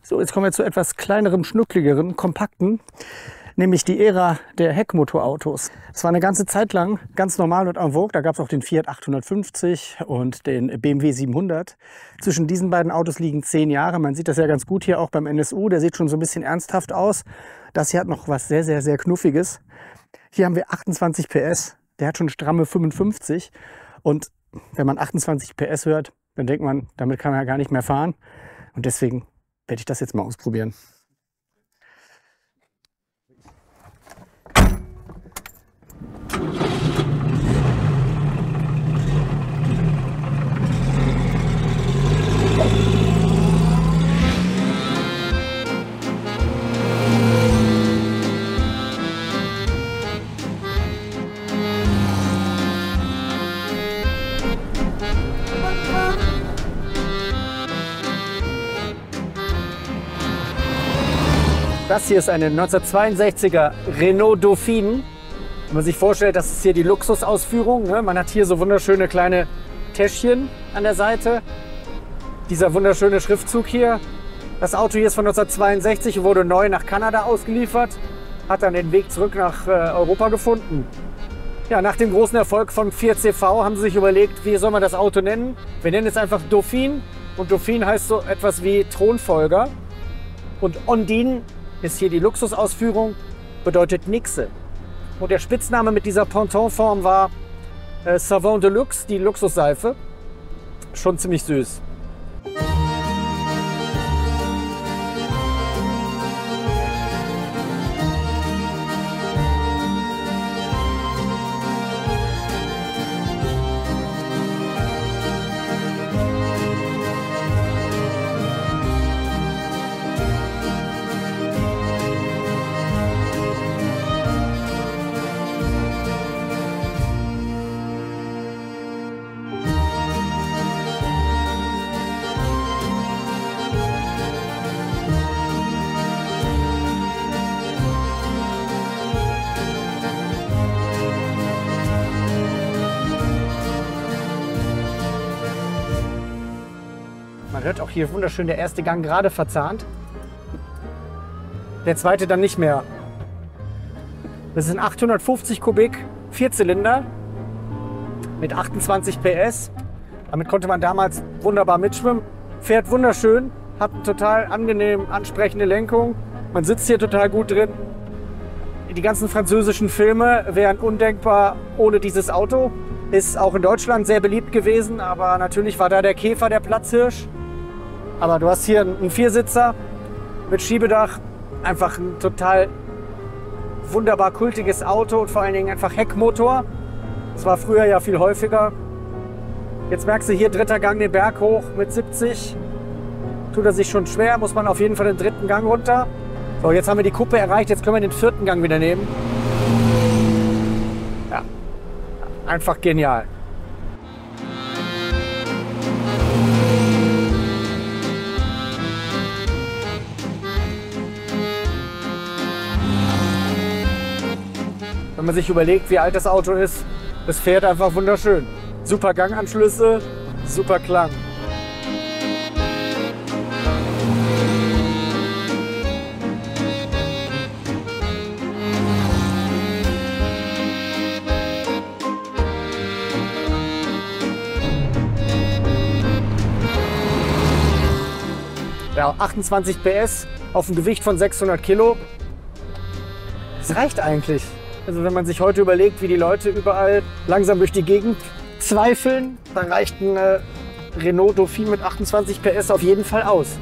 So, jetzt kommen wir zu etwas kleinerem, schnuckligeren, kompakten, nämlich die Ära der Heckmotorautos. Es war eine ganze Zeit lang ganz normal und en vogue. Da gab es auch den Fiat 850 und den BMW 700. Zwischen diesen beiden Autos liegen 10 Jahre. Man sieht das ja ganz gut hier auch beim NSU. Der sieht schon so ein bisschen ernsthaft aus. Das hier hat noch was sehr, sehr, sehr Knuffiges. Hier haben wir 28 PS. Der hat schon stramme 55. Und wenn man 28 PS hört, dann denkt man, damit kann man ja gar nicht mehr fahren. Und deswegen werde ich das jetzt mal ausprobieren. Das hier ist eine 1962er Renault Dauphine. Wenn man sich vorstellt, das ist hier die Luxusausführung. Ne? Man hat hier so wunderschöne kleine Täschchen an der Seite. Dieser wunderschöne Schriftzug hier. Das Auto hier ist von 1962 und wurde neu nach Kanada ausgeliefert. Hat dann den Weg zurück nach Europa gefunden. Ja, nach dem großen Erfolg von 4CV haben sie sich überlegt, wie soll man das Auto nennen? Wir nennen es einfach Dauphine. Und Dauphine heißt so etwas wie Thronfolger. Und Ondine ist hier die Luxusausführung, bedeutet Nixe. Und der Spitzname mit dieser Pontonform war Savon de Luxe, die Luxusseife. Schon ziemlich süß. Man hört auch hier wunderschön der erste Gang gerade verzahnt. Der zweite dann nicht mehr. Das sind 850 Kubik, 4-Zylinder mit 28 PS. Damit konnte man damals wunderbar mitschwimmen. Fährt wunderschön, hat eine total angenehm ansprechende Lenkung. Man sitzt hier total gut drin. Die ganzen französischen Filme wären undenkbar ohne dieses Auto. Ist auch in Deutschland sehr beliebt gewesen, aber natürlich war da der Käfer der Platzhirsch. Aber du hast hier einen Viersitzer mit Schiebedach, einfach ein total wunderbar kultiges Auto und vor allen Dingen einfach Heckmotor. Das war früher ja viel häufiger. Jetzt merkst du hier, dritter Gang den Berg hoch mit 70. Tut er sich schon schwer, muss man auf jeden Fall den dritten Gang runter. So, jetzt haben wir die Kuppe erreicht, jetzt können wir den vierten Gang wieder nehmen. Ja, einfach genial. Wenn man sich überlegt, wie alt das Auto ist, es fährt einfach wunderschön. Super Ganganschlüsse, super Klang. Ja, 28 PS auf ein Gewicht von 600 Kilo. Das reicht eigentlich. Also wenn man sich heute überlegt, wie die Leute überall langsam durch die Gegend zweifeln, dann reicht ein Renault Dauphine mit 28 PS auf jeden Fall aus.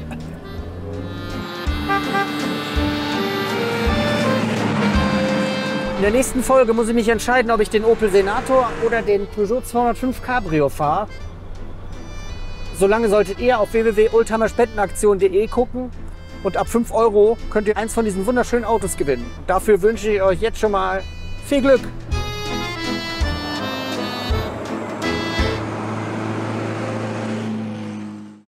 In der nächsten Folge muss ich mich entscheiden, ob ich den Opel Senator oder den Peugeot 205 Cabrio fahre. Solange solltet ihr auf www.oldtimerspendenaktion.de gucken. Und ab 5 € könnt ihr eins von diesen wunderschönen Autos gewinnen. Dafür wünsche ich euch jetzt schon mal viel Glück!